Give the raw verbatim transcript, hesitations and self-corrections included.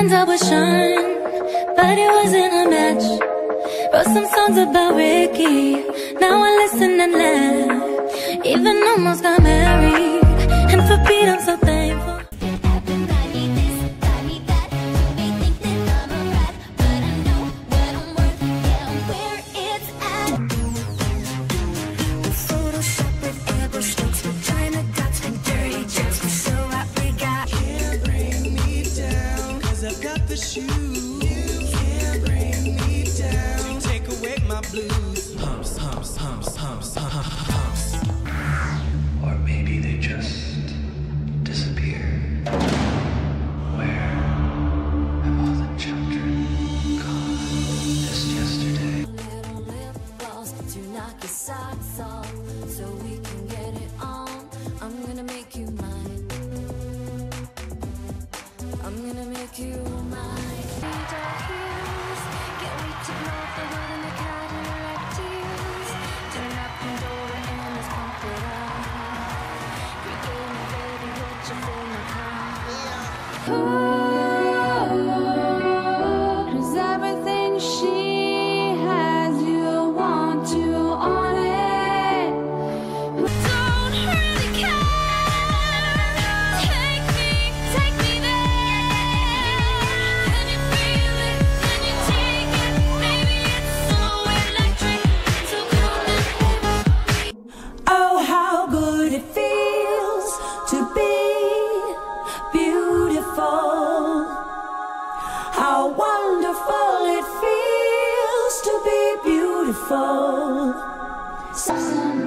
and I was Sean, but it wasn't a match. Wrote some songs about Ricky, now I listen and laugh. Even almost got married, and for Pete I'm so thankful. I've got the shoes, you can't bring me down. Take away my blues. Humps, humps, humps, humps, humps. Or maybe they just disappear. Where have all the children gone? Just yesterday. Little lip gloss to knock your socks off, so we can get it on. I'm gonna make you mine. I'm gonna make you mine. Need our heels, can't wait to blow up the world in the Cadillac tears. Turn up Pandora and let's pump it up. Regain it, baby, let your feeling come. Ooh, 'cause everything she has, you want to own it. Don't really care. Take me, take me there. Can you feel it? Can you take it? Maybe it's so electric, so come and Oh, how good it feels to be beautiful. How wonderful it feels to be beautiful. Some